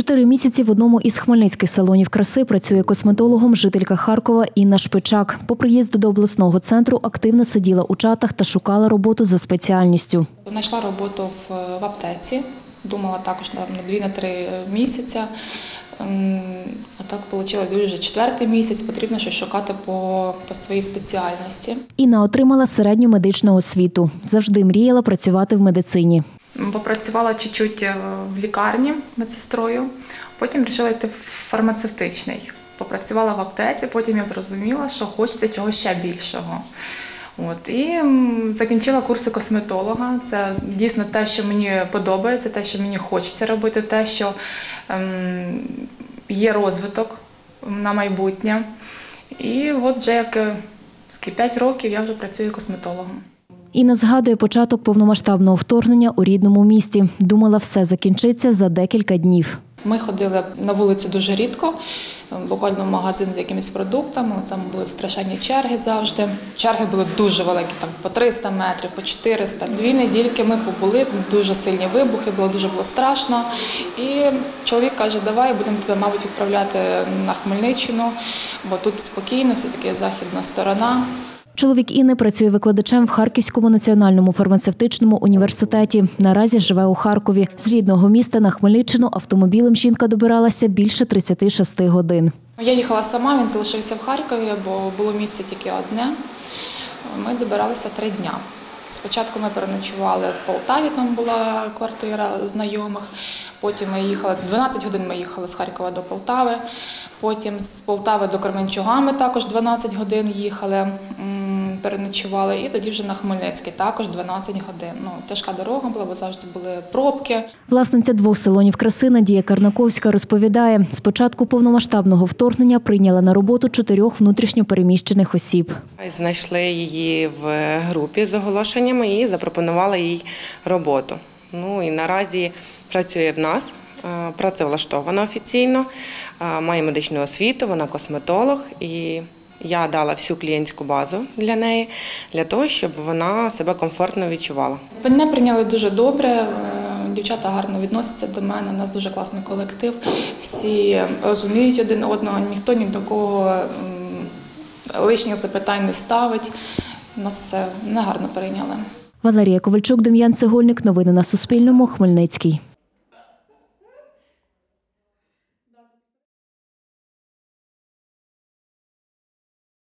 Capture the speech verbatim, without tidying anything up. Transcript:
чотири місяці в одному із хмельницьких салонів краси працює косметологом жителька Харкова Інна Шпичак. По приїзду до обласного центру активно сиділа у чатах та шукала роботу за спеціальністю. Знайшла роботу в, в аптеці, думала також на дві-три місяці. А так вийшло вже четвертий місяць, потрібно щось шукати по, по своїй спеціальності. Інна отримала середню медичну освіту. Завжди мріяла працювати в медицині. Попрацювала чуть-чуть в лікарні медсестрою, потім вирішила йти в фармацевтичний. Попрацювала в аптеці, потім я зрозуміла, що хочеться чогось ще більшого. От, і закінчила курси косметолога. Це дійсно те, що мені подобається, те, що мені хочеться робити, те, що ем, є розвиток на майбутнє. І от вже як п'ять років я вже працюю косметологом. Інна згадує початок повномасштабного вторгнення у рідному місті. Думала, все закінчиться за декілька днів. Ми ходили на вулицю дуже рідко, буквально в магазин з якимись продуктами, там були страшенні черги завжди. Черги були дуже великі, там по триста метрів, по чотириста. Дві недільки ми побули, дуже сильні вибухи, було дуже було страшно. І чоловік каже, давай будемо тебе, мабуть, відправляти на Хмельниччину, бо тут спокійно, все-таки західна сторона. Чоловік Інни працює викладачем в Харківському національному фармацевтичному університеті. Наразі живе у Харкові. З рідного міста на Хмельниччину автомобілем жінка добиралася більше тридцяти шести годин. Я їхала сама, він залишився в Харкові, бо було місце тільки одне. Ми добиралися три дня. Спочатку ми переночували в Полтаві, там була квартира знайомих. Потім ми їхали, дванадцять годин ми їхали з Харкова до Полтави. Потім з Полтави до Кременчуга ми також дванадцять годин їхали, переночували. І тоді вже на Хмельницький також дванадцять годин. Ну, тяжка дорога була, бо завжди були пробки. Власниця двох салонів краси Надія Карнаковська розповідає, з початку повномасштабного вторгнення прийняла на роботу чотирьох внутрішньо переміщених осіб. Знайшли її в групі з оголошеннями і запропонували їй роботу. Ну і наразі працює в нас, працевлаштована офіційно, має медичну освіту, вона косметолог, і я дала всю клієнтську базу для неї, для того, щоб вона себе комфортно відчувала. Мене прийняли дуже добре, дівчата гарно відносяться до мене, у нас дуже класний колектив, всі розуміють один одного, ніхто ні до кого лишніх запитань не ставить, нас все не гарно прийняли. Валерія Ковальчук, Дем'ян Цегольник. Новини на Суспільному. Хмельницький.